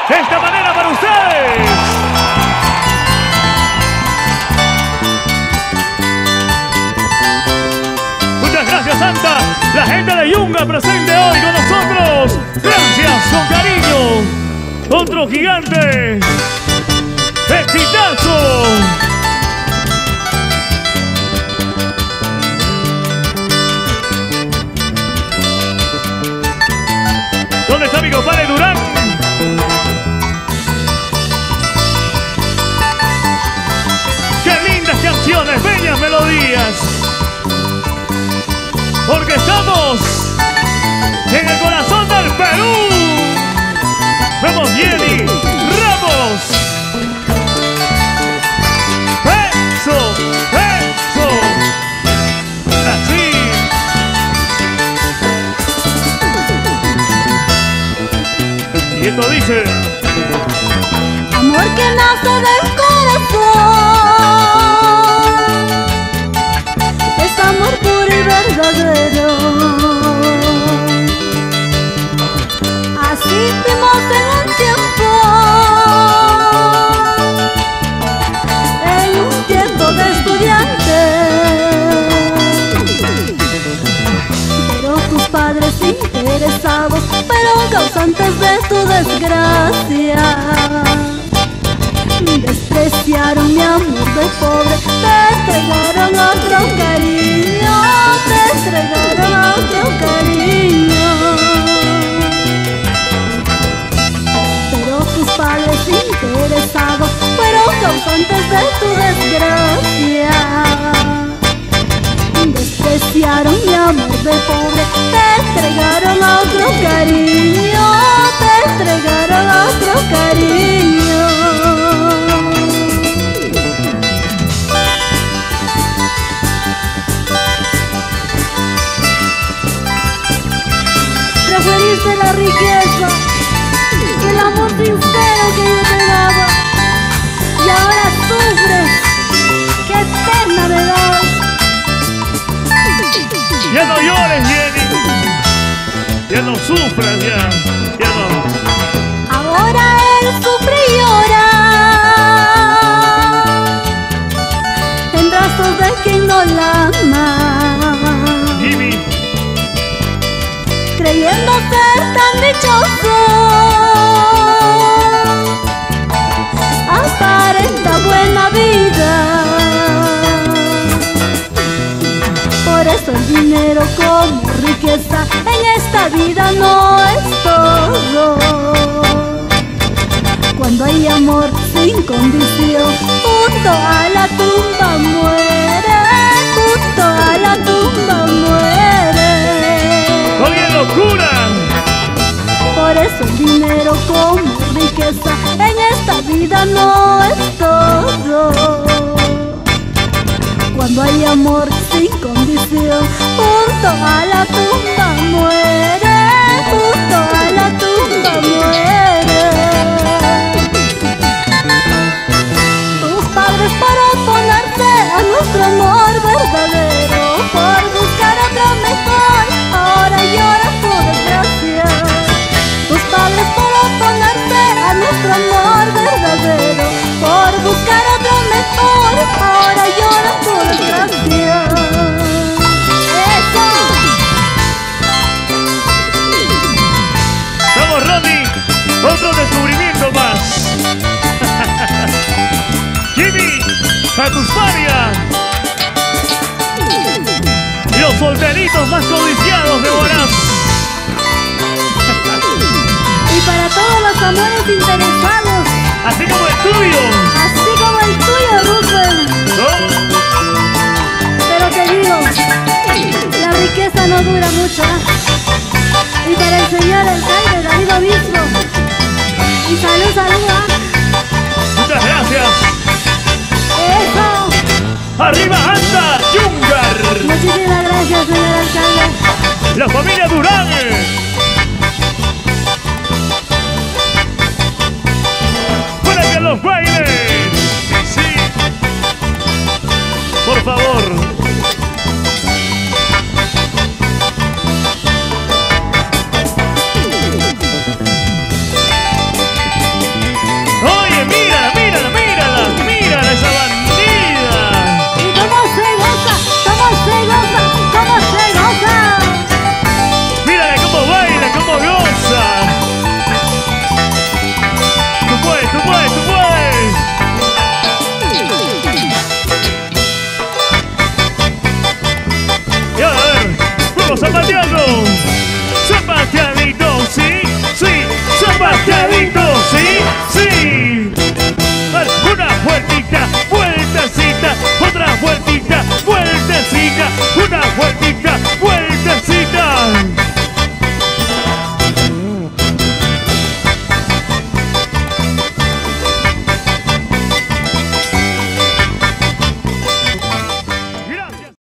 De esta manera para ustedes. Muchas gracias, Santa. La gente de Yunga presente hoy con nosotros. Gracias, con cariño. Otro gigante. ¡Exitazo! ¿Dónde está mi compadre Durán? ¡Qué lindas canciones, bellas melodías! Porque estamos en el corazón del Perú. ¡Vemos, Jenny Ramos! ¡Eso! ¡Eso! ¡Así! Y esto dice: amor que nace del corazón, es amor puro y verdadero. Así fuimos en un tiempo de estudiante, pero tus padres interesados fueron causantes de tu desgracia. Despreciaron mi amor de pobre, te entregaron otro cariño, te entregaron otro cariño. Pero tus padres interesados fueron causantes de tu desgracia. Despreciaron mi amor de pobre, te entregaron otro cariño, te entregaron otro cariño. Preferiste la riqueza que el amor sincero que yo te daba, y ahora sufres. ¡Qué pena me da! Ya no llores, Jenny. Ya no sufras, ya no. Ahora él sufre y llora en brazos de quien no la ama, Jimmy, creyendo ser tan dichoso, aparenta buena vida. Por eso el dinero como riqueza en esta vida no es todo. Cuando hay amor sin condición, junto a la tumba muere, junto a la tumba muere. ¡oye, locura! Por eso el dinero como riqueza en esta vida no es todo. Cuando hay amor sin condición, junto a la tumba muere, junto a la tumba muere. Tus padres por oponerse a nuestro amor verdadero, por buscar otro mejor, ahora lloras por desgracia. Tus padres por oponerse a nuestro amor verdadero, por buscar otro mejor, ahora lloras por desgracia. ¡Eso! ¡Vamos, Ronnie! ¡Otro descubrimiento más! ¡Jimmy! ¡A tus varias! Los solteritos más codiciados de Huaraz. Y para todos los amores interesados, Así como el tuyo. así como el tuyo, Rufel. ¿No? Pero te digo, la riqueza no dura mucho, ¿eh? Y para el señor alcalde David Obispo, y salud, salud, ¿eh? Muchas gracias. ¡Eso! ¡Arriba anda, Yungar! Muchísimas gracias, señor alcalde. La familia Durán. ¡Para que los bailes! Sí. Por favor. Santiago. Zapateadito, sí, sí. Zapateadito, sí, sí. Una vueltita, vueltecita, otra vueltita.